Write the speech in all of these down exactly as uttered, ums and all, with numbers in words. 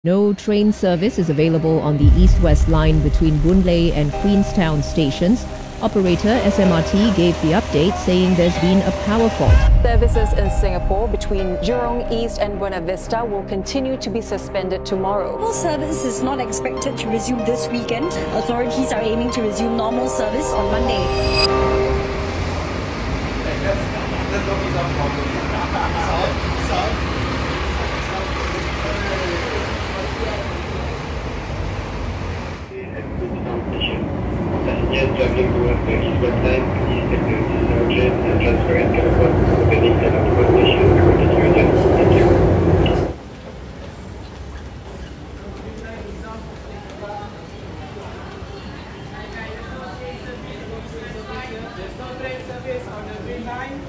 No train service is available on the east-west line between Boon Lay and Queenstown stations. Operator S M R T gave the update saying there's been a power fault. Services in Singapore between Jurong East and Buona Vista will continue to be suspended tomorrow. Normal service is not expected to resume this weekend. Authorities are aiming to resume normal service on Monday. Passengers traveling towards the eastward line, please take the urgent and transfer at Teleport to the Vista and station to continue your journey. Thank you. There's no train service on the green line.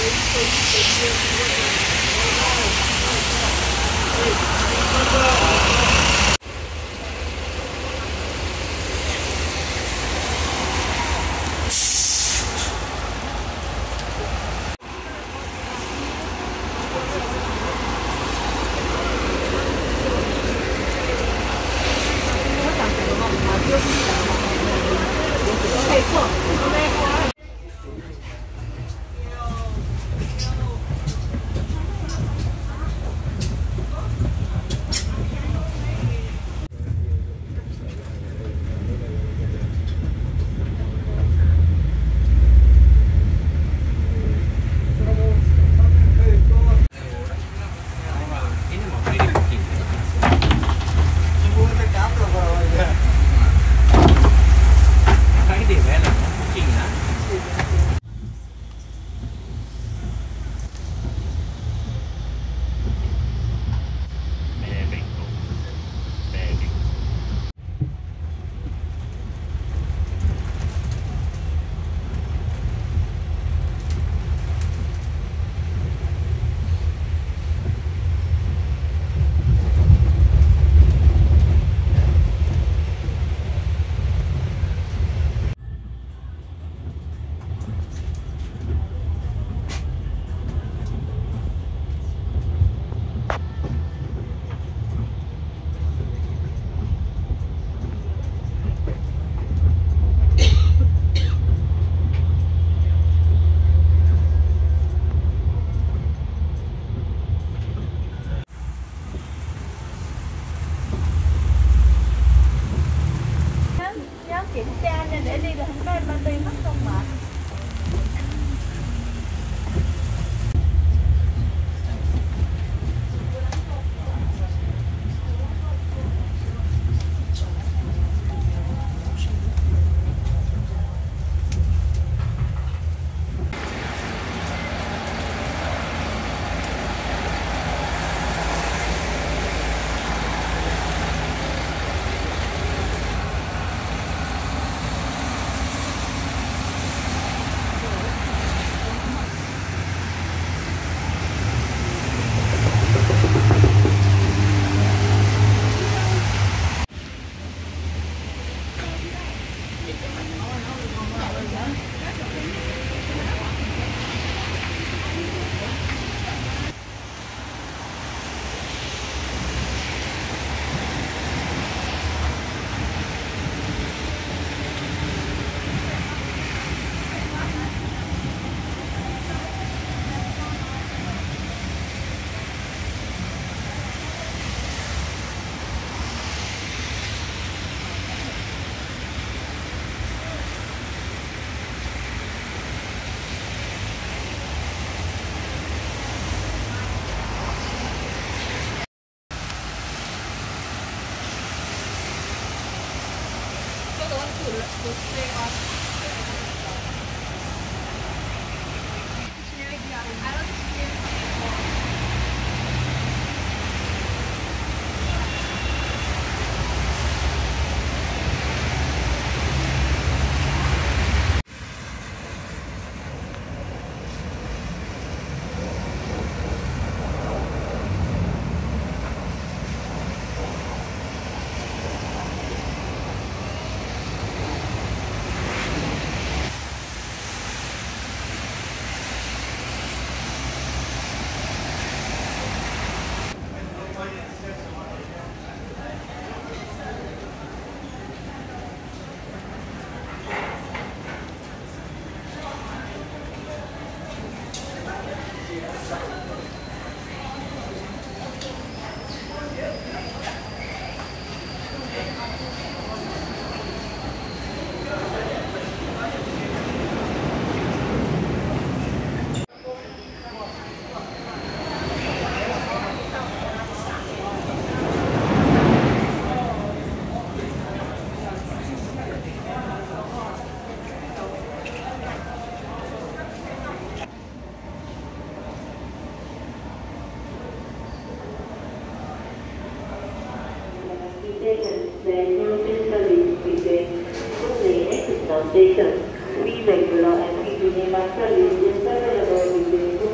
Station. Three regular and three master services available between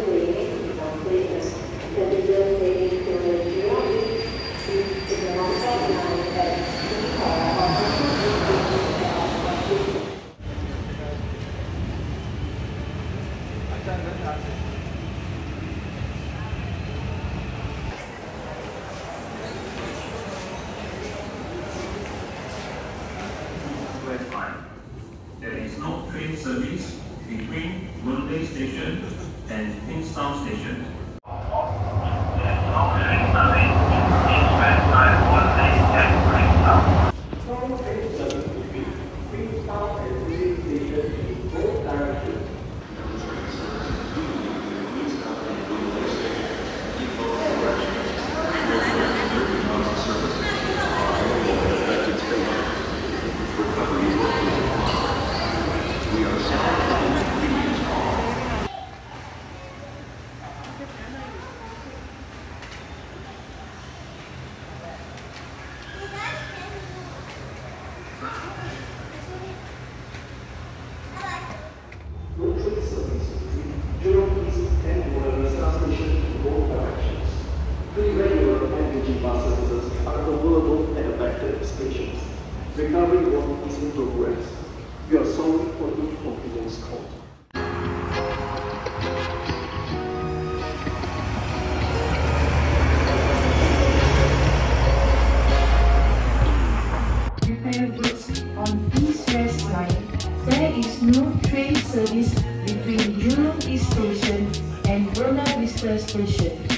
There is no train service between Boon Lay Station and Queenstown Station. There is no train service east-west line Boon Lay and Queenstown. No train service between Queenstown and Boon Lay Station in both directions. No train service between Jurong East and Buona Vista Station in both directions. Three regular F B B bus services are available at affected stations. Recovery work is in progress. We are sorry for the inconvenience caused. Prepare goods on East-West Line. There is no train service between Jurong East Station and Buona Vista Station.